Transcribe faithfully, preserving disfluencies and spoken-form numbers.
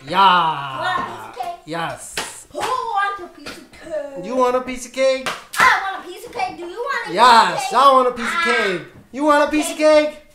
Yeah. You want a piece of cake? Yes. Who wants a piece of cake? You want a piece of cake? I want a piece of cake. Do you want a Yes, piece of cake? I want a piece of Ah. cake. You want a piece of cake?